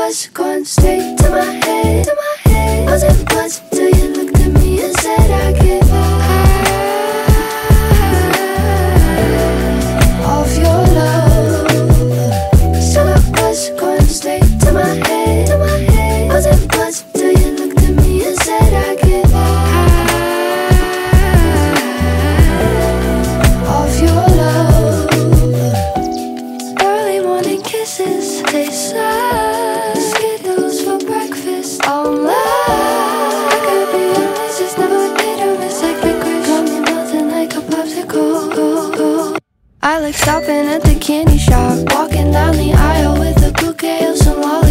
was going straight to my head, to my head. Wasn't much till you looked at me and said I get high off your love. So I was going straight to my head, to my head. Wasn't much till you looked at me and said I get high off your love. Early morning kisses taste like Skittles for breakfast. All mine. I could be honest, it's never a hit or miss. Like licorice, got me melting like a popsicle. I like stopping at the candy shop, walking down the aisle with a bouquet of some lollipops.